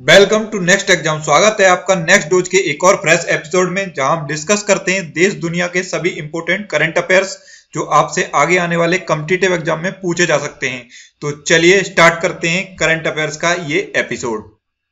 Welcome to next exam. स्वागत है आपका नेक्स्ट डोज के एक और फ्रेश एपिसोड में, जहां हम डिस्कस करते हैं देश दुनिया के सभी इंपोर्टेंट करंट अफेयर्स जो आपसे आगे आने वाले कॉम्पिटिटिव एग्जाम में पूछे जा सकते हैं। तो चलिए स्टार्ट करते हैं करंट अफेयर्स का ये एपिसोड।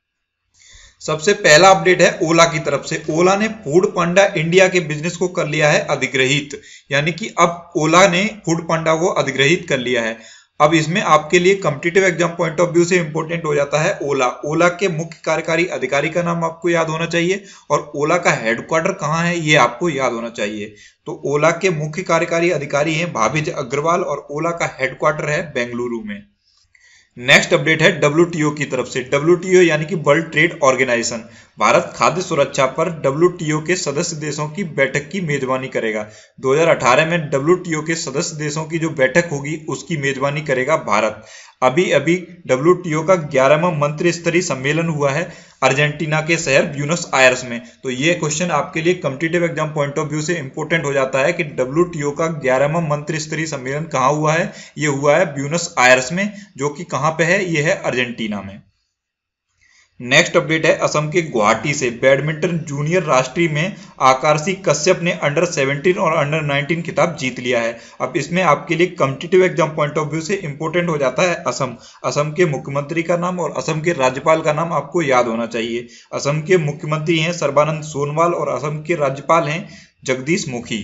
सबसे पहला अपडेट है ओला की तरफ से। ओला ने फूड पांडा इंडिया के बिजनेस को कर लिया है अधिग्रहित, यानी कि अब ओला ने फूड पांडा को अधिग्रहित कर लिया है। अब इसमें आपके लिए competitive exam point of view से इंपॉर्टेंट हो जाता है ओला। ओला के मुख्य कार्यकारी अधिकारी का नाम आपको याद होना चाहिए और ओला का हेडक्वार्टर कहाँ है ये आपको याद होना चाहिए। तो ओला के मुख्य कार्यकारी अधिकारी हैं भाभिज अग्रवाल और ओला का हेडक्वार्टर है बेंगलुरु में। नेक्स्ट अपडेट है WTO की तरफ से। WTO यानी कि वर्ल्ड ट्रेड ऑर्गेनाइजेशन भारत खाद्य सुरक्षा पर WTO के सदस्य देशों की बैठक की मेजबानी करेगा। 2018 में WTO के सदस्य देशों की जो बैठक होगी उसकी मेजबानी करेगा भारत। अभी अभी WTO का 11वां मंत्री स्तरीय सम्मेलन हुआ है अर्जेंटीना के शहर ब्यूनस आयर्स में। तो ये क्वेश्चन आपके लिए competitive exam point of view से इंपॉर्टेंट हो जाता है कि WTO का 11वां मंत्री स्तरीय सम्मेलन कहाँ हुआ है। ये हुआ है ब्यूनस आयर्स में, जो कि कहाँ पे है, ये है अर्जेंटीना में। नेक्स्ट अपडेट है असम के गुवाहाटी से। बैडमिंटन जूनियर राष्ट्रीय में आकर्षि कश्यप ने अंडर 17 और अंडर 19 खिताब जीत लिया है। अब इसमें आपके लिए competitive exam point of view से इंपॉर्टेंट हो जाता है असम। असम के मुख्यमंत्री का नाम और असम के राज्यपाल का नाम आपको याद होना चाहिए। असम के मुख्यमंत्री हैं सर्बानंद सोनोवाल और असम के राज्यपाल हैं जगदीश मुखी।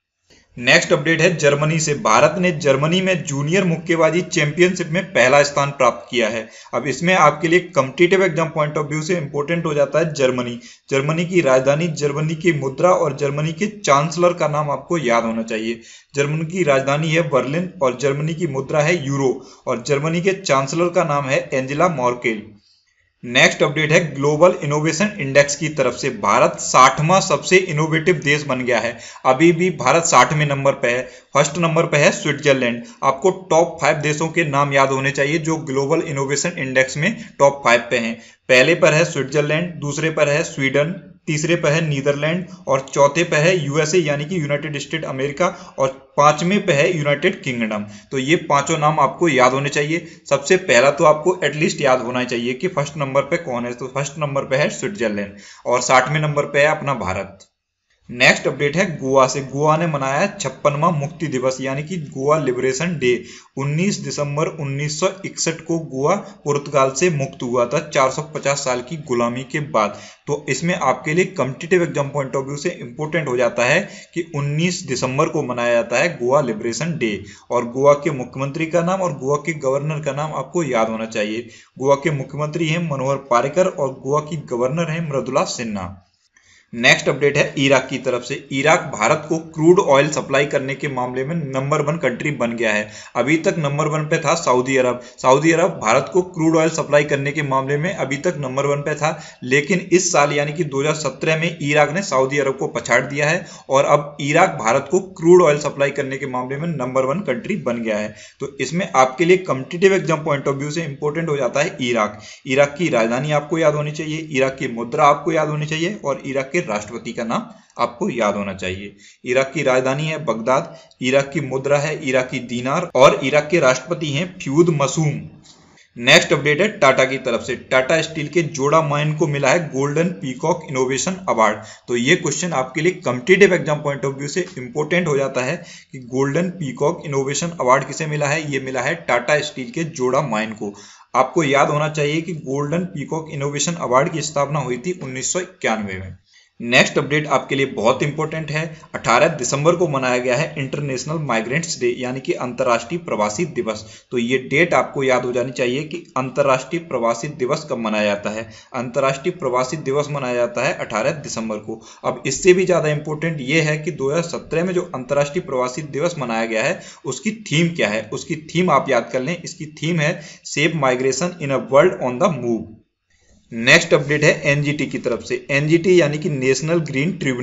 नेक्स्ट अपडेट है जर्मनी से। भारत ने जर्मनी में जूनियर मुक्केबाजी चैंपियनशिप में पहला स्थान प्राप्त किया है। अब इसमें आपके लिए competitive exam point of view से इंपॉर्टेंट हो जाता है जर्मनी। जर्मनी की राजधानी, जर्मनी की मुद्रा और जर्मनी के चांसलर का नाम आपको याद होना चाहिए। जर्मनी की राजधानी है बर्लिन और जर्मनी की मुद्रा है यूरो और जर्मनी के चांसलर का नाम है एंजेला मर्केल। नेक्स्ट अपडेट है ग्लोबल इनोवेशन इंडेक्स की तरफ से। भारत 60वां सबसे इनोवेटिव देश बन गया है। अभी भी भारत 60वें नंबर पे है। फर्स्ट नंबर पे है स्विट्जरलैंड। आपको टॉप 5 देशों के नाम याद होने चाहिए जो ग्लोबल इनोवेशन इंडेक्स में टॉप 5 पे हैं। पहले पर है स्विट्जरलैंड, दूसरे पर है स्वीडन, तीसरे पर है नीदरलैंड और चौथे पे है USA यानी कि यूनाइटेड स्टेट अमेरिका और 5वें पे है यूनाइटेड किंगडम। तो ये पांचों नाम आपको याद होने चाहिए। सबसे पहला तो आपको एटलीस्ट याद होना चाहिए कि फर्स्ट नंबर पे कौन है। तो फर्स्ट नंबर पे है स्विट्जरलैंड और 60वें नंबर पे है अपना भारत। नेक्स्ट अपडेट है गोवा से। गोवा ने मनाया 56वां मुक्ति दिवस यानी कि गोवा लिबरेशन डे। 19 दिसंबर 1961 को गोवा पुर्तगाल से मुक्त हुआ था 450 साल की गुलामी के बाद। तो इसमें आपके लिए competitive exam point of view से इंपॉर्टेंट हो जाता है कि 19 दिसंबर को मनाया जाता है गोवा लिबरेशन डे। और गोवा के मुख्यमंत्री का नाम और गोवा के गवर्नर का नाम आपको याद होना चाहिए। गोवा के मुख्यमंत्री हैं मनोहर पार्रिकर और गोवा की गवर्नर है मृदुला सिन्हा। नेक्स्ट अपडेट है इराक की तरफ से। इराक भारत को क्रूड ऑयल सप्लाई करने के मामले में नंबर 1 कंट्री बन गया है। अभी तक नंबर 1 पे था Saudi Arabia. Saudi Arabia Bharat को क्रूड ऑयल सप्लाई करने के मामले में अभी तक नंबर 1 पे था, लेकिन इस साल यानी कि 2017 में इराक ने सऊदी अरब को पछाड़ दिया है और अब इराक भारत को क्रूड ऑयल सप्लाई करने के मामले में नंबर 1 कंट्री बन गया है। तो इसमें आपके लिए competitive exam point of view से इंपॉर्टेंट हो जाता है इराक। इराक की राजधानी आपको याद होनी चाहिए, इराक की मुद्रा आपको याद होनी चाहिए और इराक के राष्ट्रपति का नाम आपको याद होना चाहिए। इराक की राजधानी है बगदाद, इराक की मुद्रा है इराकी दीनार और इराक के राष्ट्रपति हैं फ्यूद मसूम। नेक्स्ट अपडेट है टाटा की तरफ से। टाटा स्टील के जोड़ा माइन को मिला है गोल्डन पीकॉक इनोवेशन अवार्ड। तो ये क्वेश्चन आपके लिए competitive exam point of view से इंपॉर्टेंट हो जाता है कि गोल्डन पीकॉक इनोवेशन अवार्ड किसे मिला है। ये मिला है टाटा स्टील के जोड़ा माइन को। आपको याद होना चाहिए कि गोल्डन पीकॉक इनोवेशन अवार्ड की स्थापना हुई थी 1991 में। नेक्स्ट अपडेट आपके लिए बहुत इंपॉर्टेंट है। 18 दिसंबर को मनाया गया है इंटरनेशनल माइग्रेंट्स डे यानी कि अंतर्राष्ट्रीय प्रवासी दिवस। तो ये डेट आपको याद हो जानी चाहिए कि अंतर्राष्ट्रीय प्रवासी दिवस कब मनाया जाता है। अंतर्राष्ट्रीय प्रवासी दिवस मनाया जाता है 18 दिसंबर को। अब इससे भी ज्यादा इंपॉर्टेंट ये है कि 2017 में जो अंतर्राष्ट्रीय प्रवासी दिवस मनाया गया है उसकी थीम क्या है। उसकी थीम आप याद कर लें, इसकी थीम है safe migration in a world on the move. Next update है एनजीटी की तरफ से। एनजीटी यानी कि नेशनल ग्रीन ट्रिब्यूनल।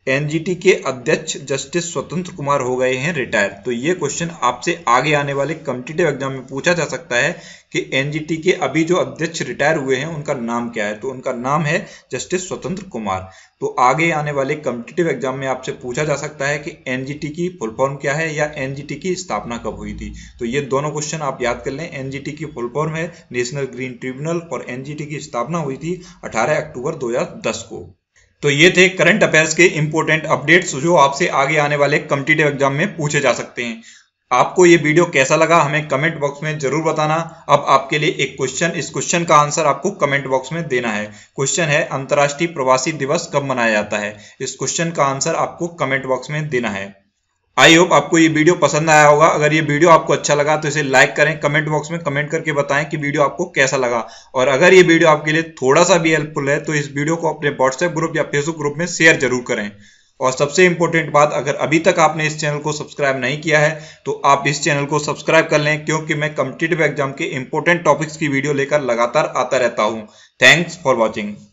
एनजीटी के अध्यक्ष जस्टिस स्वतंत्र कुमार हो गए हैं रिटायर। तो ये क्वेश्चन आपसे आगे आने वाले कॉम्पिटिटिव एग्जाम में पूछा जा सकता है कि एनजीटी के अभी जो अध्यक्ष रिटायर हुए हैं उनका नाम क्या है। तो उनका नाम है जस्टिस स्वतंत्र कुमार। तो आगे आने वाले कॉम्पिटिटिव एग्जाम में आपसे पूछा जा सकता है कि एनजीटी की फुल फॉर्म क्या है या एनजीटी की स्थापना कब हुई थी। तो ये दोनों क्वेश्चन आप याद कर लें। एनजीटी की फुल फॉर्म है नेशनल ग्रीन ट्रिब्यूनल और एनजीटी की स्थापना हुई थी 18 अक्टूबर 2010 को। तो ये थे करंट अफेयर्स के इंपॉर्टेंट अपडेट्स जो आपसे आगे आने वाले कॉम्पिटिटिव एग्जाम में पूछे जा सकते हैं। आपको ये वीडियो कैसा लगा हमें कमेंट बॉक्स में जरूर बताना। अब आपके लिए एक क्वेश्चन, इस क्वेश्चन का आंसर आपको कमेंट बॉक्स में देना है। क्वेश्चन है अंतर्राष्ट्रीय प्रवासी दिवस कब मनाया जाता है। इस क्वेश्चन का आंसर आपको कमेंट बॉक्स में देना है। आई होप आपको ये वीडियो पसंद आया होगा। अगर ये वीडियो आपको अच्छा लगा तो इसे लाइक करें, कमेंट बॉक्स में कमेंट करके बताएं कि वीडियो आपको कैसा लगा। और अगर ये वीडियो आपके लिए थोड़ा सा भी हेल्पफुल है तो इस वीडियो को अपने व्हाट्सएप ग्रुप या फेसबुक ग्रुप में शेयर जरूर करें। और सबसे इंपॉर्टेंट बात, अगर अभी तक आपने इस चैनल को सब्सक्राइब नहीं किया है तो आप इस चैनल को सब्सक्राइब कर लें, क्योंकि मैं कॉम्पिटिटिव एग्जाम के इंपॉर्टेंट टॉपिक्स की वीडियो लेकर लगातार आता रहता हूं। Thanks for watching.